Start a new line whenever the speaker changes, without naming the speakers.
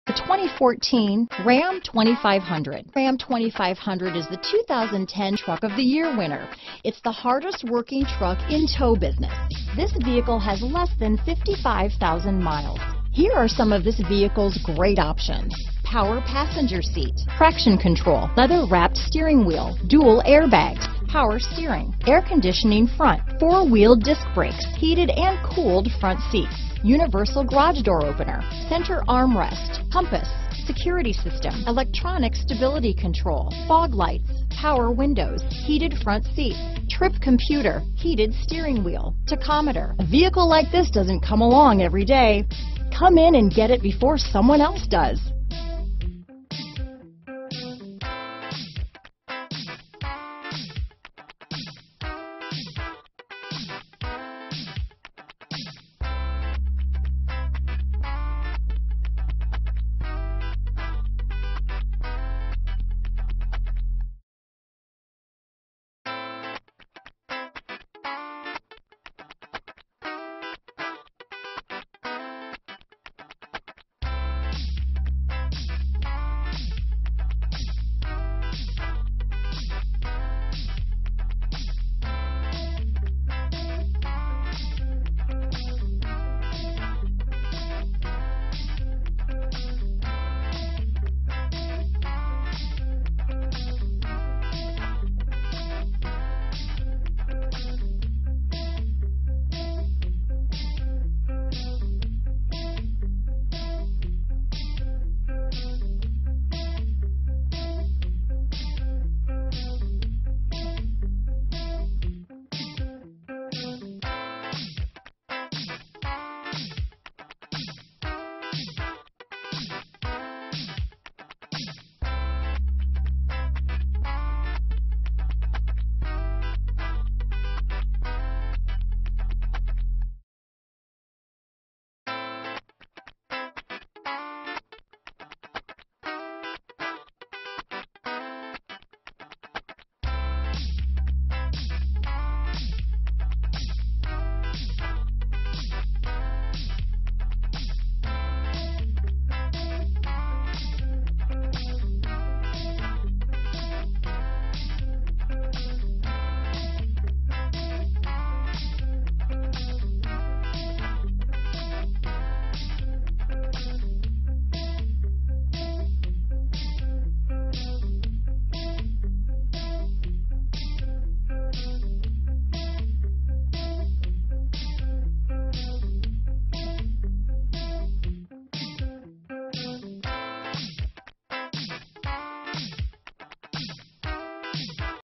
The 2014 Ram 2500. Ram 2500 is the 2010 Truck of the Year winner. It's the hardest working truck in tow business. This vehicle has less than 55,000 miles. Here are some of this vehicle's great options: power passenger seat, traction control, leather-wrapped steering wheel, dual airbags, power steering, air conditioning front, four-wheel disc brakes, heated and cooled front seats, universal garage door opener, center armrest, compass, security system, electronic stability control, fog lights, power windows, heated front seats, trip computer, heated steering wheel, tachometer. A vehicle like this doesn't come along every day. Come in and get it before someone else does.